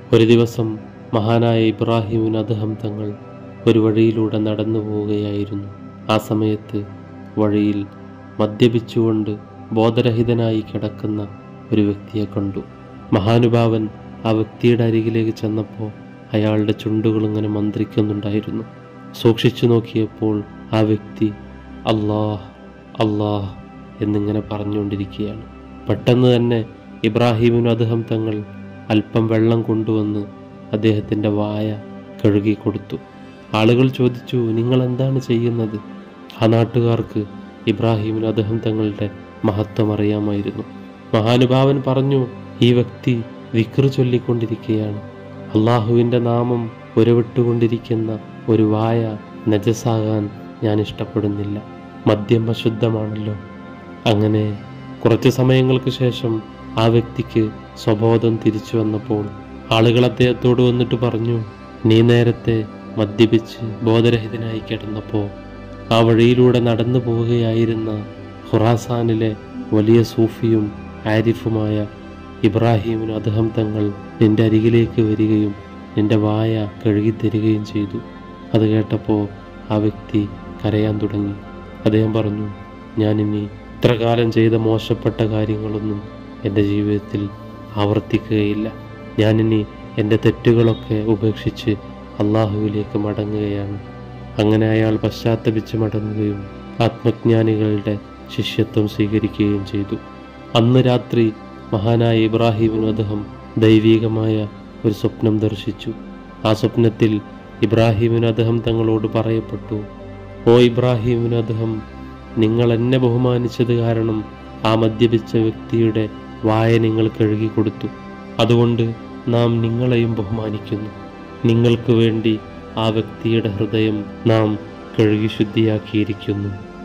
ഒരു ദിവസം മഹാനായ ഇബ്രാഹിമിന് അദ്ദേഹം തങ്ങൾ ഒരു വഴിയിലൂടെ നടന്നു പോവുകയായിരുന്നു. ആ സമയത്ത് വഴിയിൽ മദ്യപിച്ചുകൊണ്ട് ബോധരഹിതനായി കിടക്കുന്ന ഒരു വ്യക്തിയെ കണ്ടു. മഹാനുഭാവൻ ആ വ്യക്തിയുടെ അരികിലേക്ക് ചെന്നപ്പോൾ അയാളുടെ ചുണ്ടുകൾ ഇങ്ങനെ മന്ത്രിക്കുന്നുണ്ടായിരുന്നു. സൂക്ഷിച്ചു നോക്കിയപ്പോൾ ആ വ്യക്തി അല്ലാഹ് അല്ലാഹ് എന്നിങ്ങനെ പറഞ്ഞുകൊണ്ടിരിക്കുകയാണ്. പെട്ടെന്ന് തന്നെ ഇബ്രാഹിമിന് അദ്ദേഹം തങ്ങൾ അല്പം വെള്ളം കൊണ്ടുവന്ന് അദ്ദേഹത്തിൻ്റെ വായ കഴുകിക്കൊടുത്തു. ആളുകൾ ചോദിച്ചു, നിങ്ങൾ എന്താണ് ചെയ്യുന്നത്? ആ നാട്ടുകാർക്ക് ഇബ്രാഹിമിന് അദ്ദേഹം തങ്ങളുടെ മഹത്വം അറിയാമായിരുന്നു. മഹാനുഭാവൻ പറഞ്ഞു, ഈ വ്യക്തി ദിക്ർ ചൊല്ലിക്കൊണ്ടിരിക്കുകയാണ്. അള്ളാഹുവിൻ്റെ നാമം ഉരവിട്ടുകൊണ്ടിരിക്കുന്ന ഒരു വായ നജസാകാൻ ഞാൻ ഇഷ്ടപ്പെടുന്നില്ല. മദ്യം അശുദ്ധമാണല്ലോ. അങ്ങനെ കുറച്ച് സമയങ്ങൾക്ക് ശേഷം ആ വ്യക്തിക്ക് സ്വബോധം തിരിച്ചു വന്നപ്പോൾ ആളുകൾ അദ്ദേഹത്തോട് വന്നിട്ട് പറഞ്ഞു, നീ നേരത്തെ മദ്യപിച്ച് ബോധരഹിതനായി കിടന്നപ്പോൾ ആ വഴിയിലൂടെ നടന്നു പോവുകയായിരുന്ന ഖുറാസാനിലെ വലിയ സൂഫിയും ആരിഫുമായ ഇബ്രാഹിമിന് അദ്ദേഹം തങ്ങൾ നിന്റെ അരികിലേക്ക് വരികയും നിന്റെ വായ കഴുകിത്തരികയും ചെയ്തു. അത് കേട്ടപ്പോൾ ആ വ്യക്തി കരയാൻ തുടങ്ങി. അദ്ദേഹം പറഞ്ഞു, ഞാനിനി ഇത്ര കാലം ചെയ്ത മോശപ്പെട്ട കാര്യങ്ങളൊന്നും എൻ്റെ ജീവിതത്തിൽ ആവർത്തിക്കുകയില്ല. ഞാനിനി എൻ്റെ തെറ്റുകളൊക്കെ ഉപേക്ഷിച്ച് അള്ളാഹുവിലേക്ക് മടങ്ങുകയാണ്. അങ്ങനെ അയാൾ പശ്ചാത്തപിച്ച് മടങ്ങുകയും ആത്മജ്ഞാനികളുടെ ശിഷ്യത്വം സ്വീകരിക്കുകയും ചെയ്തു. അന്ന് രാത്രി മഹാനായ ഇബ്രാഹിമിന് അദ്ദേഹം ദൈവികമായ ഒരു സ്വപ്നം ദർശിച്ചു. ആ സ്വപ്നത്തിൽ ഇബ്രാഹിമിന് അദ്ദേഹം തങ്ങളോട് പറയപ്പെട്ടു, ഓ ഇബ്രാഹിമിന് അദ്ദേഹം, നിങ്ങൾ എന്നെ ബഹുമാനിച്ചത് കാരണം ആ മദ്യപിച്ച വ്യക്തിയുടെ വായ നിങ്ങൾ കഴുകിക്കൊടുത്തു. അതുകൊണ്ട് നാം നിങ്ങളെയും ബഹുമാനിക്കുന്നു. നിങ്ങൾക്ക് വേണ്ടി ആ വ്യക്തിയുടെ ഹൃദയം നാം കഴുകി ശുദ്ധിയാക്കിയിരിക്കുന്നു.